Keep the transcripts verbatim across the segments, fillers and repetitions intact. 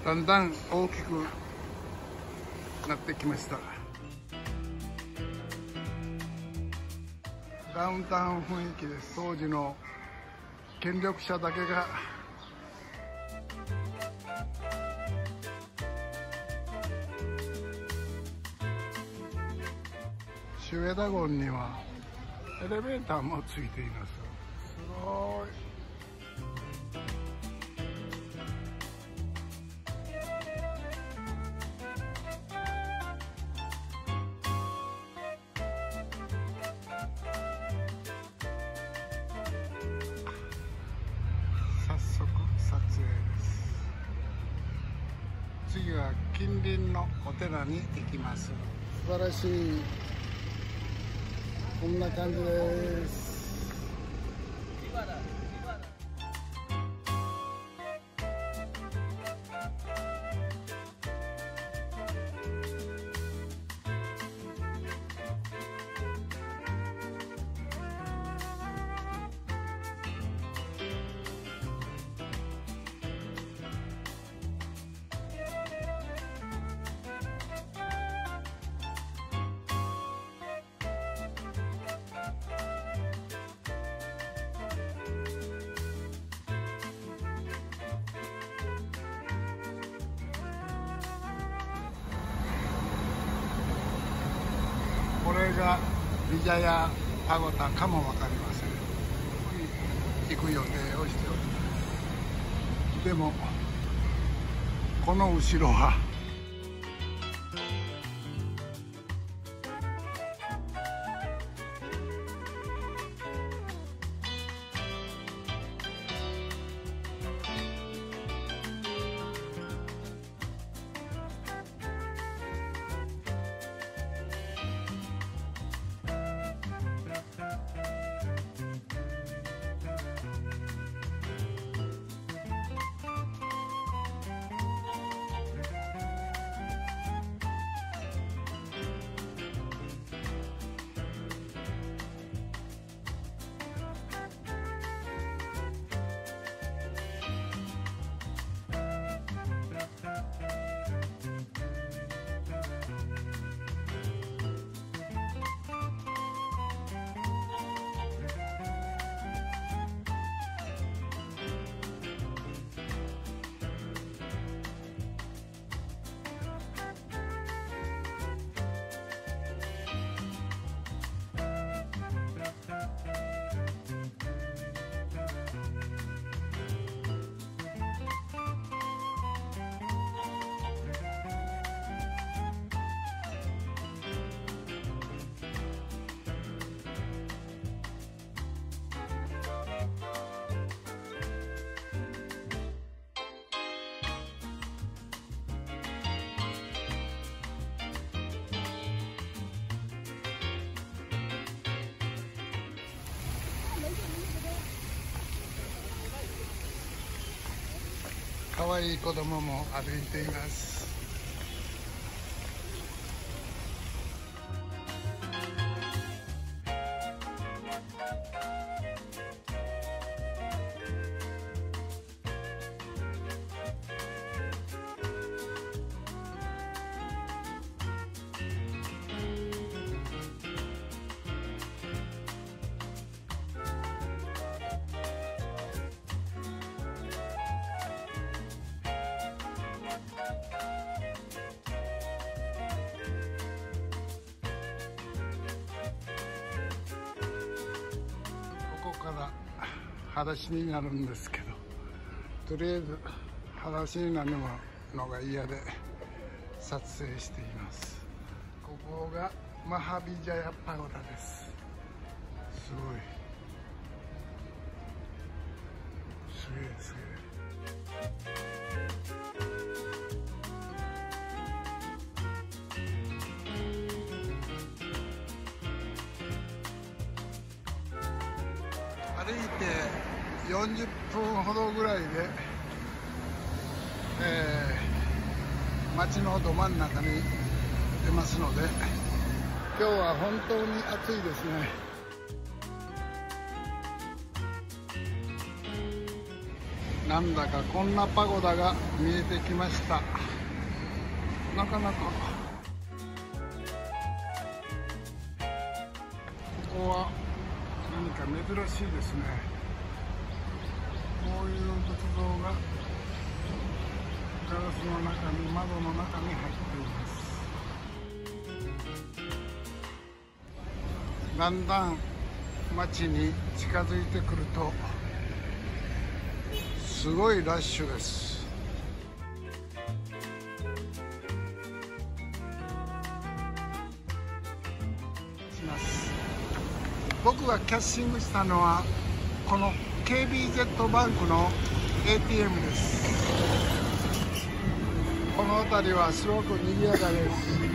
だんだん大きくなってきました。ダウンタウン雰囲気です。当時の権力者だけがシュエダゴンにはエレベーターもついています。すごい。早速撮影です。次は近隣のお寺に行きます。素晴らしい。こんな感じです。これがビジャヤパゴダかも分かりません。行く予定をしております。でもこの後ろは可愛い子供も歩いています。ここから裸足になるんですけど、とりあえず裸足になるのが嫌で撮影しています。ここがマハビジャヤパゴダです。すごい、すげえすげえ。歩いてよんじゅっぷんほどぐらいで、えー、街のど真ん中に出ますので、今日は本当に暑いですね。 なんだかこんなパゴダが見えてきました。なかなかここは何か珍しいですね。こういう仏像がガラスの中に、窓の中に入っています。だんだん街に近づいてくるとすごいラッシュです。します。僕がキャッシングしたのはこの ケービーゼット バンクの エーティーエム です。この辺りはすごく賑やかです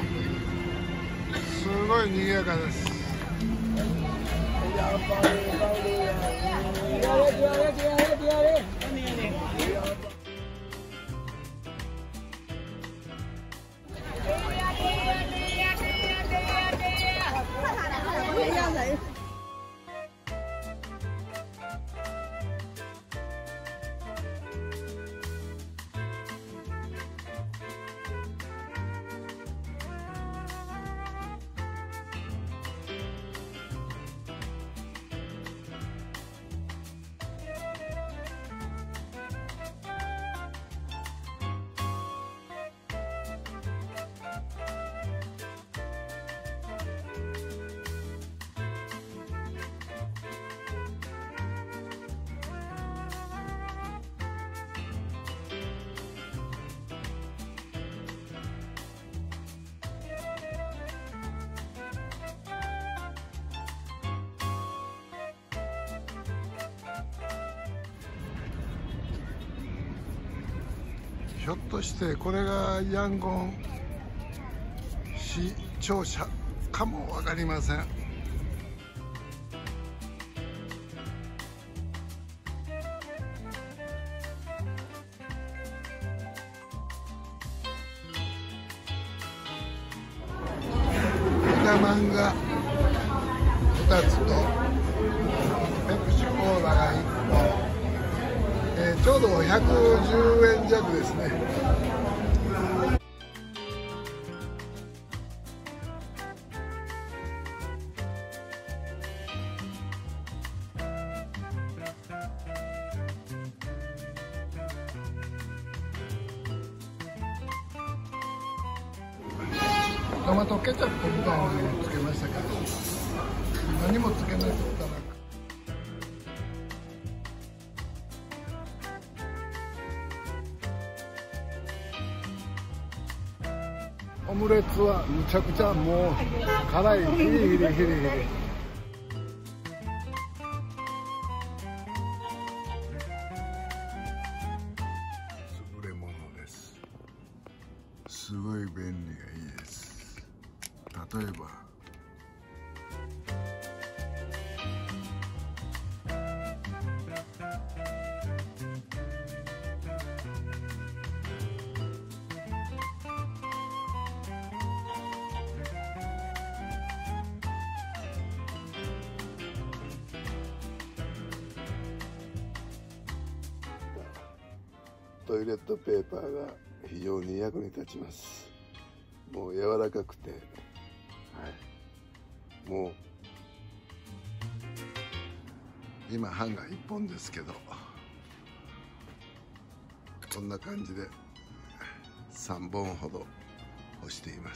。すごい賑やかです。ひょっとしてこれがヤンゴン市庁舎かも分かりません。豚まんがふたつとペプシコーラがいっぽん、えー、ちょうどひゃくじゅうえん弱ですね。トマトケチャップみたいなのをつけましたけど、何もつけなかったらオムレツはむちゃくちゃもう辛い、ヒリヒリヒリヒリ。優れものです。すごい便利がいいです。例えばトイレットペーパーが非常に役に立ちます。もう柔らかくて、はい、もう今版がいっぽんですけど、こんな感じでさんぼんほど干しています。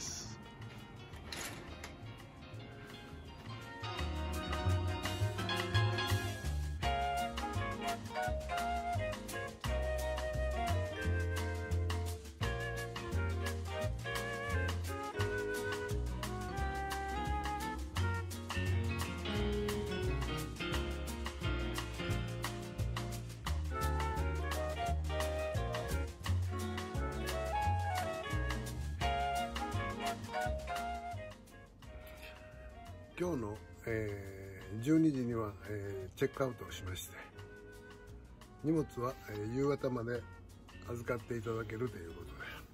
今日の、えー、じゅうにじには、えー、チェックアウトをしまして、荷物は、えー、夕方まで預かっていただけるということ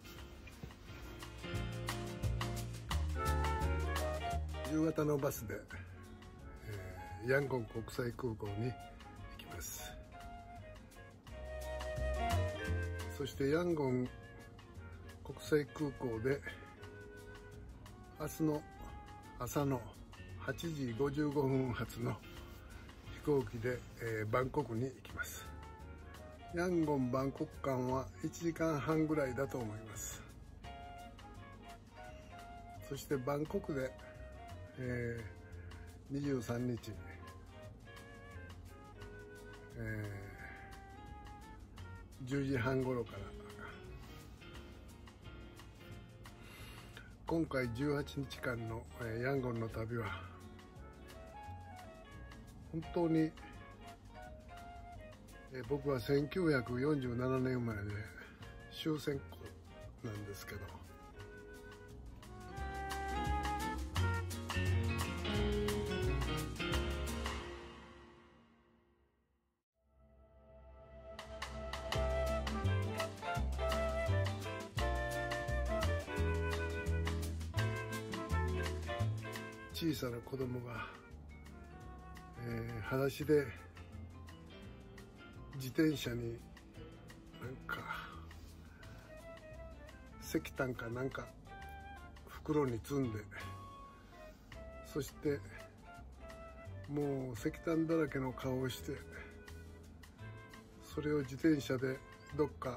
で、夕方のバスで、えー、ヤンゴン国際空港に行きます。 そしてヤンゴン国際空港で明日の朝のはちじごじゅうごふん発の飛行機で、えー、バンコクに行きます。ヤンゴンバンコク間はいちじかんはんぐらいだと思います。そしてバンコクで、えー、にじゅうさんにち、えー、じゅうじはん頃から今回じゅうはちにちかんの、えー、ヤンゴンの旅は本当に、えー、僕はせんきゅうひゃくよんじゅうななねん生まれで終戦っ子なんですけど、小さな子供が、えー、裸足で自転車になんか石炭かなんか袋に積んで、そしてもう石炭だらけの顔をして、それを自転車でどっか、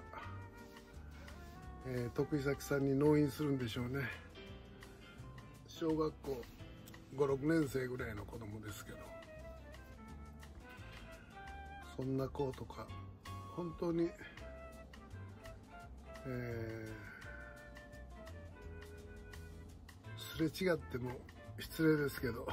えー、徳井崎さんに納品するんでしょうね。小学校ご、ろくねんせいぐらいの子供ですけど、そんな子とか本当に、えー、すれ違っても失礼ですけど、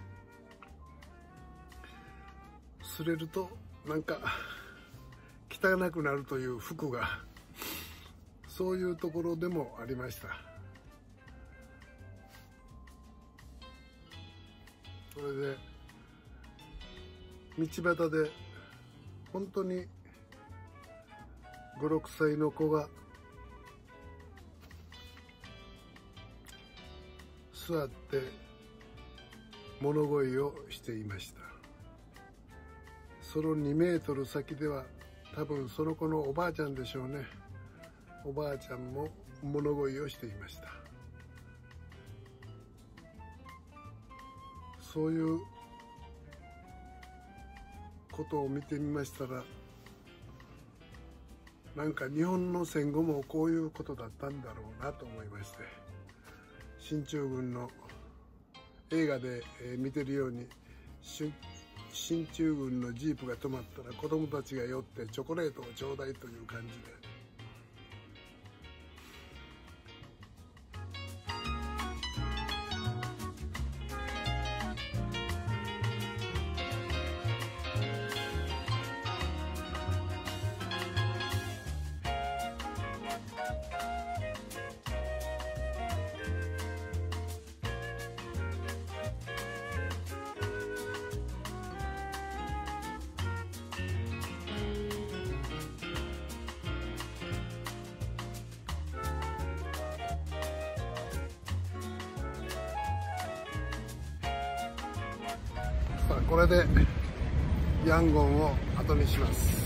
すれるとなんか汚くなるという服がそういうところでもありました。それで道端で本当にご、ろくさいの子が座って物乞いをしていました。そのにメートル先では多分その子のおばあちゃんでしょうね。おばあちゃんも物乞いをしていました。そういうことを見てみましたら、なんか日本の戦後もこういうことだったんだろうなと思いまして、進駐軍の映画で見てるように、進駐軍のジープが止まったら子供たちが寄ってチョコレートをちょうだいという感じで、これでヤンゴンを後にします。